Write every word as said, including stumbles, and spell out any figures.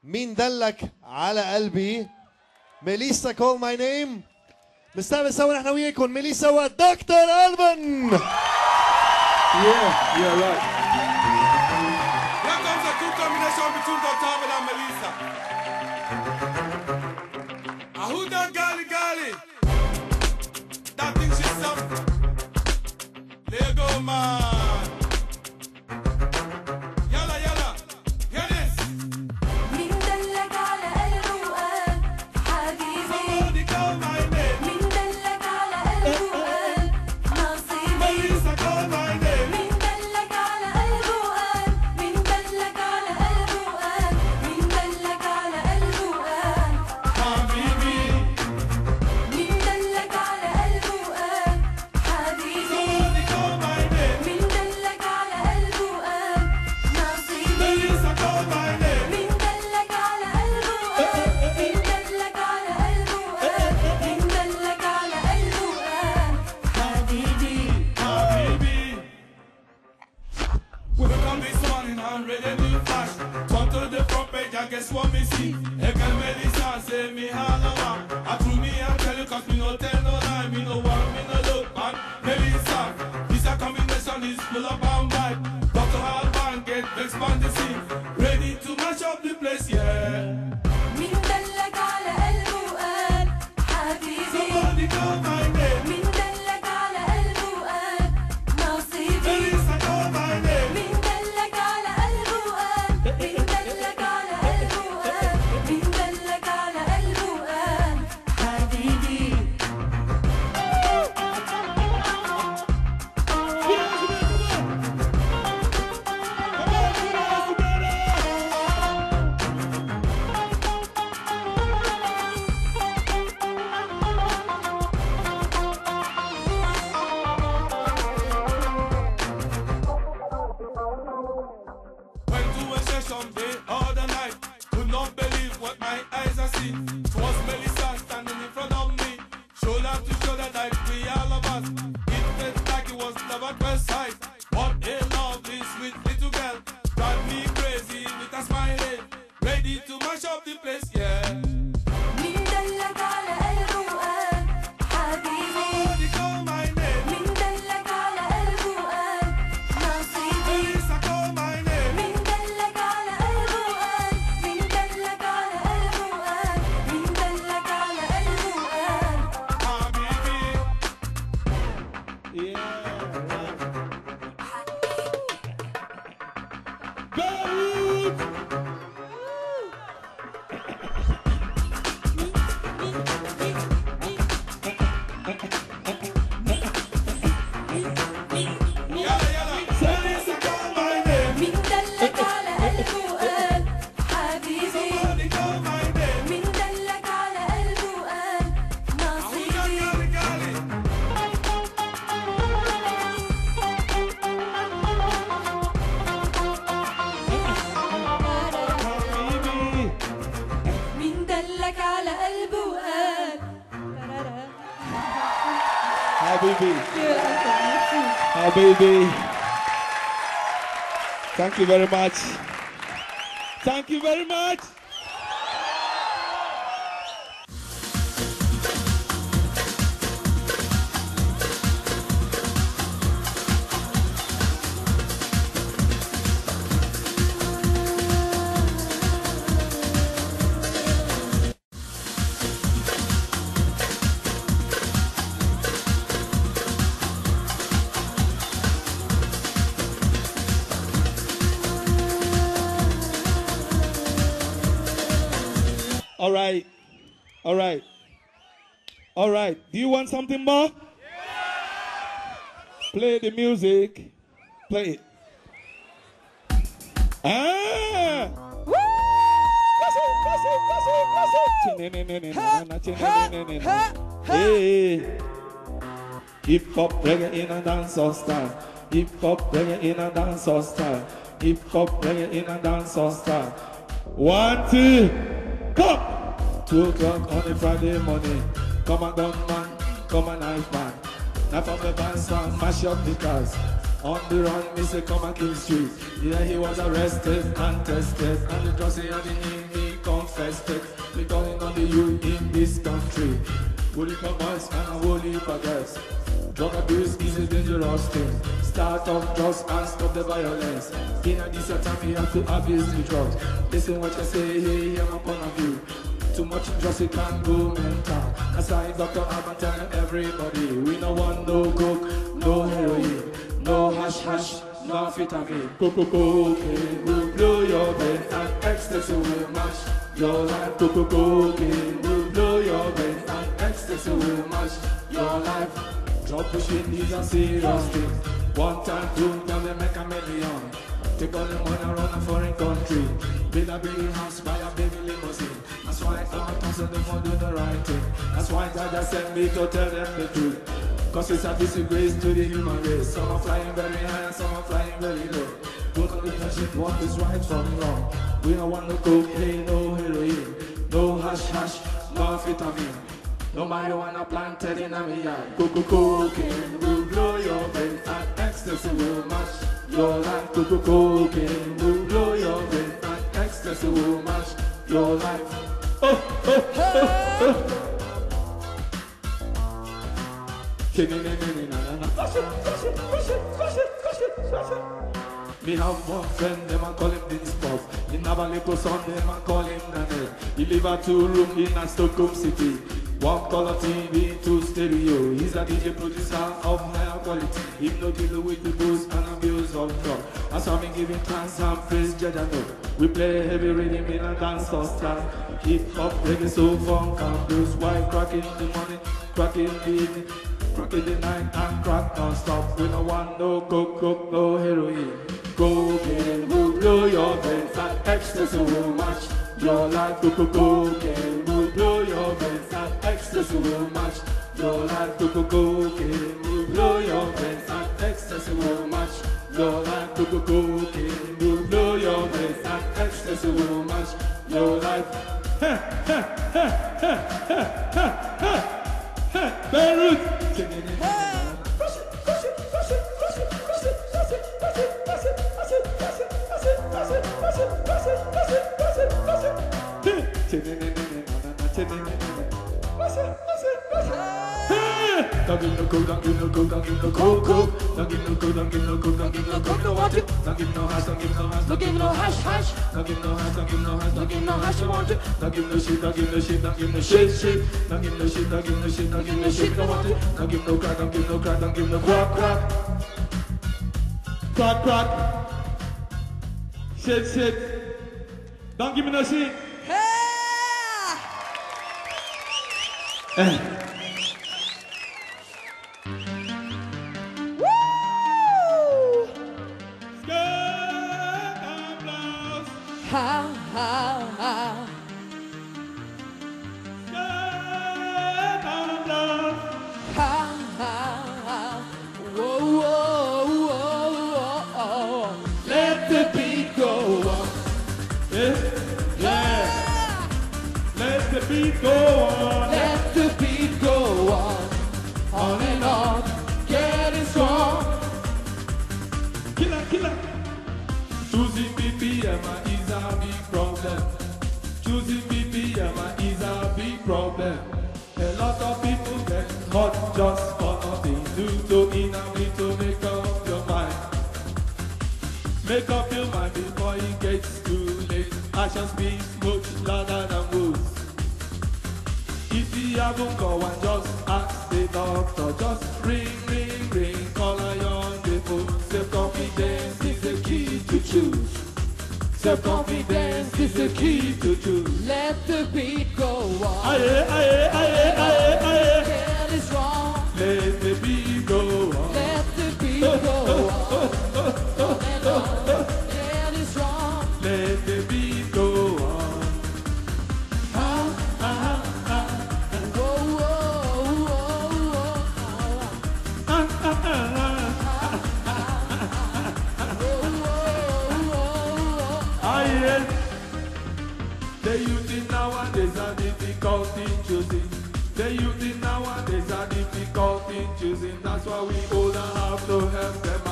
مين دلك على قلبي؟ ميليسا call my name. نستقبل سوا نحن وياكم ميليسا ودكتور ألبن. Yeah, yeah, right. Here comes a good combination between Doctor Alban and Melissa. Ahuda gali gali. That thing she's up. Lego man. Yalla yalla. Hear this. مين دلك على قلبه وقال حبيبي. Somebody call my name. مين دلك على قلبه وقال نصيبي. Melissa call my name. مين دلك على قلبه وقال مين دلك على قلبه وقال مين دلك على قلبه وقال حبيبي. مين دلك على قلبه وقال حبيبي. Somebody call my name. مين دلك على قلبه وقال نصيبي. Melissa call my name. مين دلك على قلبه وقال مين دلك على قلبه وقال مين دلك على قلبه وقال حبيبي. Habibi. We become this morning and ready to flash. Turn to the front page and guess what me see? Again, Melissa say me halama. I threw me and tell you cause me no tell no lie. Me no want, me no look man. Melissa, this a combination is full of and vibe. Doctor Alban get expand the scene. Ready to mash up the place, yeah. مين دلك على قلبه وقال حبيبي. Somebody call my name. مين دلك على قلبه وقال نصيبي. Melissa call my name. مين دلك على قلبه وقال مين دلك على قلبه وقال مين دلك على قلبه وقال حبيبي. Went to a session day all the night. Could not believe what my eyes are seen. It was Melissa standing in front of me, shoulder to shoulder like we all of us. It felt like it was love at first sight. What a lovely, sweet little girl, drive me crazy with a smile, ready to mash up the place, yeah. مين دلك على قلبه وقال حبيبي. Somebody call my name. مين دلك على قلبه وقال نصيبي. Melissa call my name. مين دلك على قلبه وقال مين دلك على قلبه وقال مين دلك على قلبه وقال Habibi. Yeah, right. Beirut. Yalla yalla. Melissa call my name. مين دلك على قلبه وقال حبيبي. Somebody call my name. مين دلك على قلبه وقال Ahuda نصيبي. gali gali. Habibi. مين دلك على قلبه وقال Habibi. Habibi. Thank you very much. Thank you very much. All right. All right. All right. Do you want something more? Play the music. Play it. Ah! Press it, press it, press it, press it. Hey. Hip hop reggae in a dancehall style. Hip hop reggae in a dancehall style. Hip hop reggae in a dancehall style. One, two, come. Two o'clock on a Friday morning. Come on, gun man, come on, knife man. Knife up the pants man, mash up the cars. On the run, me say come and kill street. Yeah, he was arrested and tested, and the dressing and the in he respect. We calling on the youth in this country. Woolly for boys and a woolly for girls. Drug abuse is a dangerous thing. Start off drugs and stop the violence. In a this time we have to abuse the drugs. Listen what you say, hey, I'm up on a view. Too much drugs, it can go mental. That's why Doctor Alban telling everybody, we no want no coke, no heroin, no hash hash, no vitamin. Coco cocaine will blow your brain and ecstasy will mash your life. Coco cocaine will blow your brain and ecstasy will mash your life. Drug pushing is a serious thing. One time, two time, they make a million. Take all the money around a foreign country. Build a big house, buy a baby limousine. That's why I'm tossing them for do the right thing. That's why God just sent me to tell them the truth. Cause it's a disgrace to the human race. Some are flying very high and some are flying very low. Don't differentiate what is right from wrong. We don't want no cocaine, no heroin, no hash hash, no vitamin. No marijuana planted in a yard. Coco cocaine will blow your brain and ecstasy will mash your life. Coco cocaine will blow your brain and ecstasy will mash your life. Oh, oh, oh, oh. Me have one friend, them a call him Dennis Pop. In Navaliko son, them a call him Daniel. He live a two room in a Stockholm city. One color T V, two stereo. He's a D J producer of higher quality. He no deal with the booze and abuse of drugs. That's why me giving thanks and praise Jaja know. We play heavy rhythm in a dancehall style. Hip hop, reggae, soul, funk and blues. While crack in the morning, crack in the evening, crack in the night and crack non-stop. We no want no coke, coke, no heroin. Cocaine will blow your brain and ecstasy will match your life. Coco cocaine will blow your brain and ecstasy will match your life. Coco cocaine will blow your brain and ecstasy will match your life. Coco cocaine will blow your brain and ecstasy will match your life. Beirut. Don't give no coke, don't give no coke, don't give no coke, coke. Don't give no coke, don't give no coke, don't give no coke, no want it. Don't give no hash, don't give no hash, don't give no hash, hash. Don't give no hash, don't give no hash, don't give no hash, you want it. Don't give no shit, don't give no shit, don't give no shit, shit. Don't give no shit, don't give no shit, don't give no shit, don't want it. Don't give no crack, don't give no crack, don't give no crack, crack. Crack, crack. Shit, shit. Don't give me no shit. Eh. Ha, ha, ha. Ha, ha, ha. Whoa, whoa, whoa, whoa. Let the beat go on. Yeah. Yeah. Let the beat go on. Let the beat go on. On and on. Getting strong. Killer, killer. Choosing B P M is a big problem. Choosing B P M is a big problem. A lot of people get caught just for nothing due to inability to make up your mind. Make up your mind before it gets too late. Action speaks much louder than words. If you haven't go and just ask the doctor, just ring, ring, ring, call a young people. Self-confidence is the key to choose. Self-confidence is the key to choose. Let the beat go on. Aye, aye, aye, aye, aye. Getting strong. Let the beat go on. Let the beat go on. On and on. Getting strong. Let the beat go on. Ah, ah, ah. Whoa, whoa, whoa, whoa. Ah, ah, ah, ah. The youth in nowadays are difficult in choosing. The youth in nowadays are difficult in choosing. That's why we all have to help them